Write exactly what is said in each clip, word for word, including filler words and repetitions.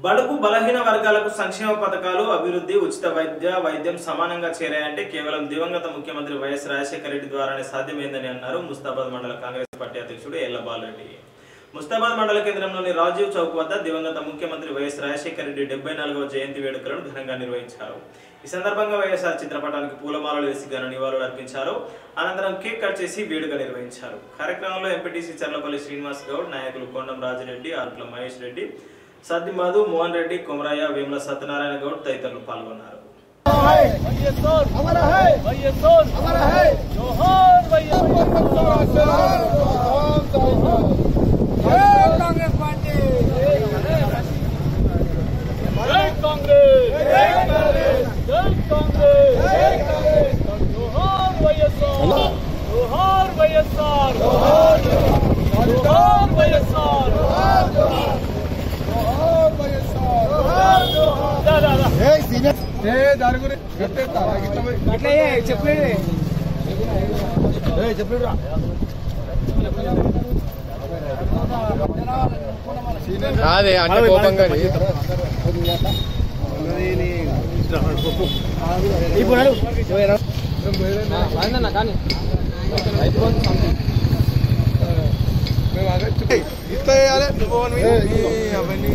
బడుగు బలహీన వర్గాలకు సంక్షేమ పథకాలు అభివృద్ధి ఉచిత వైద్య వైద్యం సమానంగా చేరాయంటే కేవలం దివంగత ముఖ్యమంత్రి వైఎస్ రాజశేఖర రెడ్డి ద్వారానే సాధ్యమైందని అన్నారు ముస్తాబాద్ మండల కాంగ్రెస్ పార్టీ అధ్యక్షుడు ఎల్ల బాలరెడ్డి. ముస్తాబాద్ మండల కేంద్రంలోని రాజీవ్ చౌక్ వద్ద దివంగత ముఖ్యమంత్రి వైఎస్ రాజశేఖర రెడ్డి డెబ్బై నాలుగవ జయంతి వేడుకలను ఘనంగా నిర్వహించారు. ఈ సందర్భంగా వైఎస్ఆర్ చిత్రపటానికి పూలమాలలు వేసి ఘన నివాళులు అర్పించారు. అనంతరం కేక్ కట్ చేసి వేడుక నిర్వహించారు. కార్యక్రమంలో ఎంపీటీసీ చర్లపల్లి శ్రీనివాస్ గౌడ్, నాయకులు కొండం రాజిరెడ్డి, ఆర్పుల మహేష్ రెడ్డి, సద్ది మధు, మోహన్ రెడ్డి, కొమరయ్య, వేముల సత్యనారాయణ గౌడ్ తదితరులు పాల్గొన్నారు. దాని గురించి చెప్పలేదు చెప్పలేదు అదే అంటే కోపంగా కానీ ఇట్లా వేయాలి అవన్నీ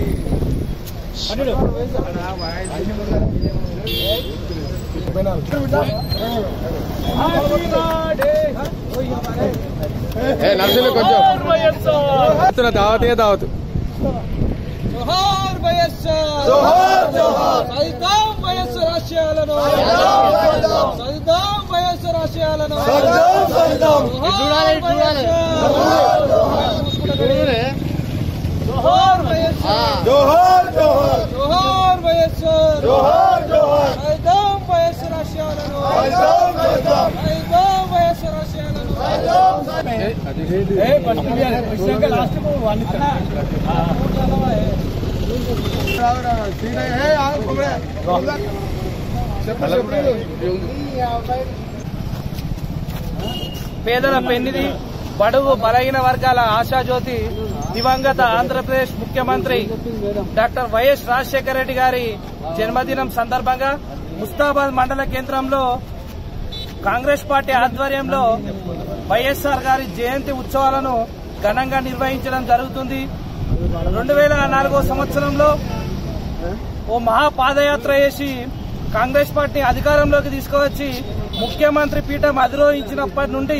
నర్సులు కొంచెం దావతే దావతు జోహార్ వైఎస్ఆర్ సైతం వైఎస్ఆర్ ఆశయాలను సైతం వైఎస్ఆర్ ఆశయాలను జోహార్ వైఎస్ఆర్ జోహార్ జోహార్ జోహార్ వైఎస్ఆర్ జోహార్ జోహార్ సైతం వైఎస్ఆర్ ఆశయాలను సైతం వైఎస్ఆర్ ఆశయాలను ఏ ఫస్ట్ లాస్ట్ కు వన్ పేదల పెన్నిది బడుగు బలహీన వర్గాల ఆశాజ్యోతి దివంగత ఆంధ్రప్రదేశ్ ముఖ్యమంత్రి డాక్టర్ వైఎస్ రాజశేఖర రెడ్డి గారి జన్మదినం సందర్భంగా ముస్తాబాద్ మండల కేంద్రంలో కాంగ్రెస్ పార్టీ ఆధ్వర్యంలో వైఎస్ఆర్ గారి జయంతి ఉత్సవాలను ఘనంగా నిర్వహించడం జరుగుతుంది. రెండు వేల నాలుగో సంవత్సరంలో ఓ మహాపాదయాత్ర చేసి కాంగ్రెస్ పార్టీ అధికారంలోకి తీసుకువచ్చి ముఖ్యమంత్రి పీఠం అధిరోహించినప్పటి నుండి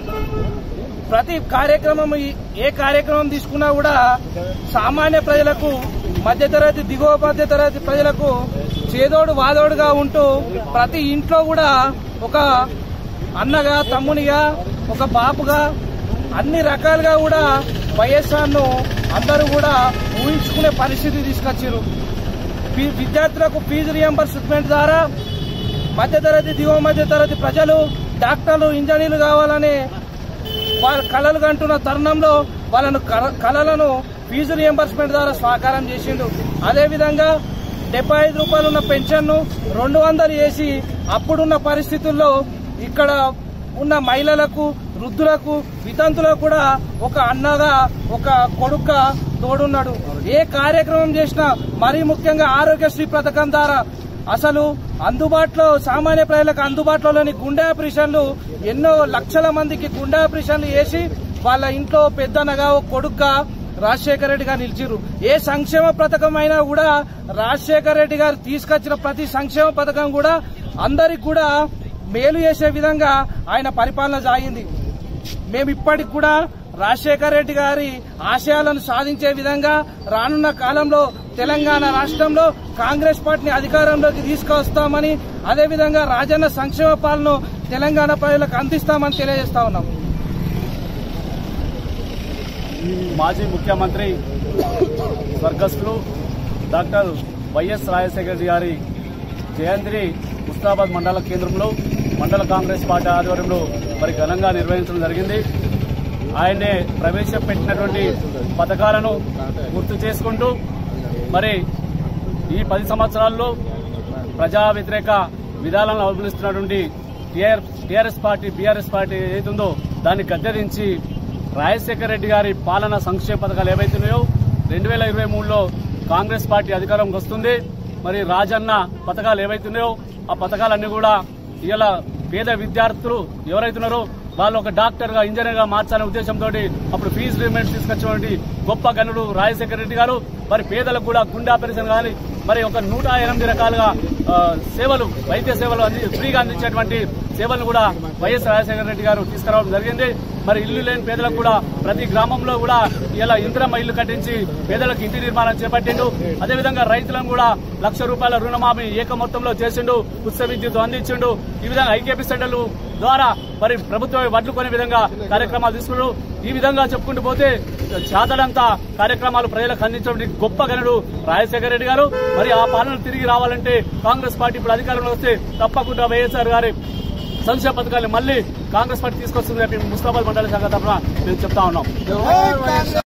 ప్రతి కార్యక్రమం ఏ కార్యక్రమం తీసుకున్నా కూడా సామాన్య ప్రజలకు, మధ్యతరగతి, దిగువ మధ్యతరగతి ప్రజలకు చేదోడు వాదోడుగా ఉంటూ ప్రతి ఇంట్లో కూడా ఒక అన్నగా, తమ్మునిగా, ఒక బాపుగా అన్ని రకాలుగా కూడా వైఎస్ఆర్ ను అందరూ కూడా ఊహించుకునే పరిస్థితి తీసుకొచ్చారు. విద్యార్థులకు ఫీజు రియంబర్స్మెంట్ ద్వారా మధ్యతరగతి, దిగువ మధ్యతరగతి ప్రజలు డాక్టర్లు, ఇంజనీర్లు కావాలనే వాళ్ళ కళలు కంటున్న తరుణంలో వాళ్ళను కళలను ఫీజు రియంబర్స్మెంట్ ద్వారా సాకారం చేసిండు. అదేవిధంగా డెబ్బై ఐదు రూపాయలు ఉన్న పెన్షన్ ను రెండు వందలు చేసి అప్పుడున్న పరిస్థితుల్లో ఇక్కడ ఉన్న మహిళలకు, వృద్ధులకు, వితంతులకు కూడా ఒక అన్నగా, ఒక కొడుక తోడున్నాడు. ఏ కార్యక్రమం చేసినా, మరీ ముఖ్యంగా ఆరోగ్యశ్రీ పథకం ద్వారా అసలు అందుబాటులో సామాన్య ప్రజలకు అందుబాటులోని గుండె ఆపరేషన్లు ఎన్నో లక్షల మందికి గుండె ఆపరేషన్లు చేసి వాళ్ళ ఇంట్లో పెద్దనగా, ఒక కొడుకుగా రాజశేఖర రెడ్డి గారు నిలిచిరు. ఏ సంక్షేమ పథకం అయినా కూడా రాజశేఖర రెడ్డి గారు తీసుకొచ్చిన ప్రతి సంక్షేమ పథకం కూడా అందరికి కూడా మేలు చేసే విధంగా ఆయన పరిపాలన సాగింది. మేము ఇప్పటికి కూడా రాజశేఖర రెడ్డి గారి ఆశయాలను సాధించే విధంగా రానున్న కాలంలో తెలంగాణ రాష్ట్రంలో కాంగ్రెస్ పార్టీని అధికారంలోకి తీసుకొస్తామని, అదేవిధంగా రాజన్న సంక్షేమ పాలన తెలంగాణ ప్రజలకు అందిస్తామని తెలియజేస్తా ఉన్నాం. మాజీ ముఖ్యమంత్రి స్వర్గస్థులు డాక్టర్ వైఎస్ రాజశేఖర రెడ్డి గారి జయంతిని ముస్తాబాద్ మండల కేంద్రంలో మండల కాంగ్రెస్ పార్టీ ఆధ్వర్యంలో మరి ఘనంగా నిర్వహించడం జరిగింది. ఆయనే ప్రవేశపెట్టినటువంటి పథకాలను గుర్తు చేసుకుంటూ మరి ఈ పది సంవత్సరాల్లో ప్రజా వ్యతిరేక విధానాలను అవలంబిస్తున్నటువంటి టీఆర్ఎస్ పార్టీ, బీఆర్ఎస్ పార్టీ ఏదైతుందో దాన్ని గద్దెదించి రాజశేఖర రెడ్డి గారి పాలన సంక్షేమ పథకాలు ఏవైతున్నాయో రెండు వేల ఇరవై మూడులో కాంగ్రెస్ పార్టీ అధికారంకి వస్తుంది. మరి రాజన్న పథకాలు ఏవైతున్నాయో ఆ పథకాలన్నీ కూడా ఇలా పేద విద్యార్థులు ఎవరైతున్నారో వాళ్ళు ఒక డాక్టర్ గా ఇంజనీర్ గా మార్చాలనే ఉద్దేశంతో అప్పుడు ఫీజు రిమెంట్ తీసుకొచ్చినటువంటి గొప్ప గనుడు రాజశేఖర రెడ్డి గారు మరి పేదలకు కూడా గుండె ఆపరేషన్ కానీ మరి ఒక నూట ఎనిమిది రకాలుగా సేవలు వైద్య సేవలు ఫ్రీగా అందించేటువంటి సేవలను కూడా వైఎస్ రాజశేఖర రెడ్డి గారు తీసుకురావడం జరిగింది. మరి ఇల్లు లేని పేదలకు కూడా ప్రతి గ్రామంలో కూడా ఇలా ఇందిరమ్మ ఇల్లు కట్టించి పేదలకు ఇంటి నిర్మాణం చేపట్టిండు. అదేవిధంగా రైతులను కూడా లక్ష రూపాయల రుణమాఫీ ఏక మొత్తంలో చేసిండు, ఉచిత విద్యుత్ అందించిండు. ఈ విధంగా ఐకేపీ సెంటర్లు ద్వారా మరి ప్రభుత్వం వడ్లు కొనే విధంగా కార్యక్రమాలు తీసుకున్నారు. ఈ విధంగా చెప్పుకుంటూ పోతే చాతడంతా కార్యక్రమాలు ప్రజలకు అందించడం గొప్ప గనుడు రాజశేఖర రెడ్డి గారు. మరి ఆ పాలన తిరిగి రావాలంటే కాంగ్రెస్ పార్టీ ఇప్పుడు అధికారంలో వస్తే తప్పకుండా వైఎస్ఆర్ గారి సంక్షేమ పథకాలు మళ్లీ కాంగ్రెస్ పార్టీ తీసుకొస్తుంది ముస్తాబాద్ మండల శాఖ తరఫున మేము చెప్తా ఉన్నాం.